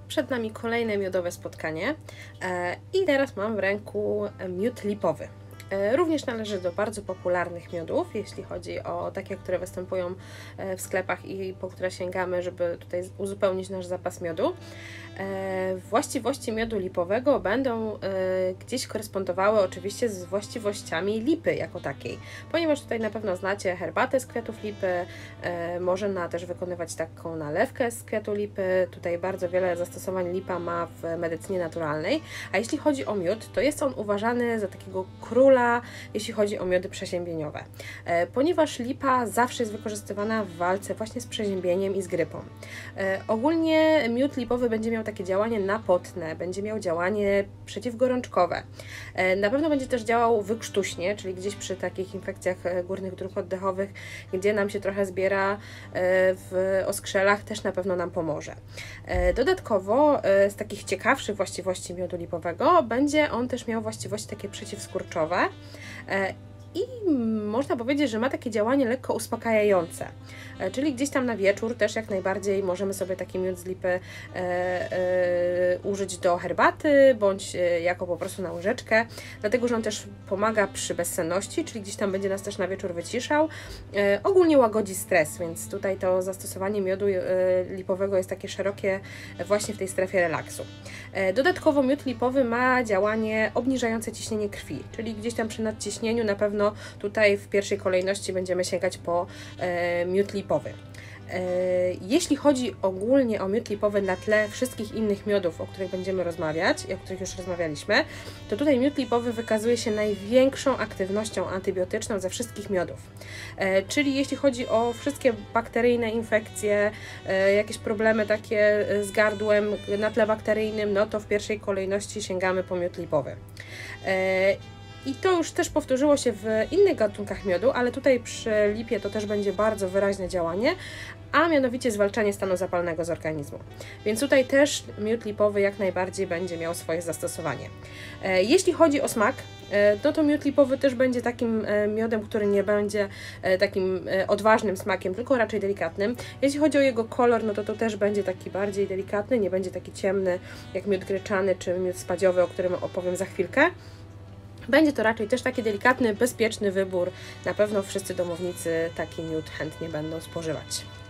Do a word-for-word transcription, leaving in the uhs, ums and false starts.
Przed nami kolejne miodowe spotkanie i teraz mam w ręku miód lipowy. Również należy do bardzo popularnych miodów, jeśli chodzi o takie, które występują w sklepach i po które sięgamy, żeby tutaj uzupełnić nasz zapas miodu. Właściwości miodu lipowego będą gdzieś korespondowały oczywiście z właściwościami lipy jako takiej, ponieważ tutaj na pewno znacie herbatę z kwiatów lipy, można też wykonywać taką nalewkę z kwiatu lipy. Tutaj bardzo wiele zastosowań lipa ma w medycynie naturalnej, a jeśli chodzi o miód, to jest on uważany za takiego króla, jeśli chodzi o miody przeziębieniowe, ponieważ lipa zawsze jest wykorzystywana w walce właśnie z przeziębieniem i z grypą. Ogólnie miód lipowy będzie miał takie działanie napotne, będzie miał działanie przeciwgorączkowe. Na pewno będzie też działał wykrztuśnie, czyli gdzieś przy takich infekcjach górnych dróg oddechowych, gdzie nam się trochę zbiera w oskrzelach, też na pewno nam pomoże. Dodatkowo z takich ciekawszych właściwości miodu lipowego będzie on też miał właściwości takie przeciwskurczowe i można powiedzieć, że ma takie działanie lekko uspokajające, czyli gdzieś tam na wieczór też jak najbardziej możemy sobie taki miód z lipy e, e, użyć do herbaty, bądź jako po prostu na łyżeczkę, dlatego że on też pomaga przy bezsenności, czyli gdzieś tam będzie nas też na wieczór wyciszał, e, ogólnie łagodzi stres, więc tutaj to zastosowanie miodu e, lipowego jest takie szerokie właśnie w tej strefie relaksu. E, dodatkowo miód lipowy ma działanie obniżające ciśnienie krwi, czyli gdzieś tam przy nadciśnieniu na pewno tutaj w pierwszej kolejności będziemy sięgać po e, miód lipowy. E, jeśli chodzi ogólnie o miód lipowy na tle wszystkich innych miodów, o których będziemy rozmawiać i o których już rozmawialiśmy, to tutaj miód lipowy wykazuje się największą aktywnością antybiotyczną ze wszystkich miodów. E, czyli jeśli chodzi o wszystkie bakteryjne infekcje, e, jakieś problemy takie z gardłem na tle bakteryjnym, no to w pierwszej kolejności sięgamy po miód lipowy. E, I to już też powtórzyło się w innych gatunkach miodu, ale tutaj przy lipie to też będzie bardzo wyraźne działanie, a mianowicie zwalczanie stanu zapalnego z organizmu. Więc tutaj też miód lipowy jak najbardziej będzie miał swoje zastosowanie. Jeśli chodzi o smak, no to miód lipowy też będzie takim miodem, który nie będzie takim odważnym smakiem, tylko raczej delikatnym. Jeśli chodzi o jego kolor, no to to też będzie taki bardziej delikatny, nie będzie taki ciemny jak miód gryczany czy miód spadziowy, o którym opowiem za chwilkę. Będzie to raczej też taki delikatny, bezpieczny wybór. Na pewno wszyscy domownicy taki miód chętnie będą spożywać.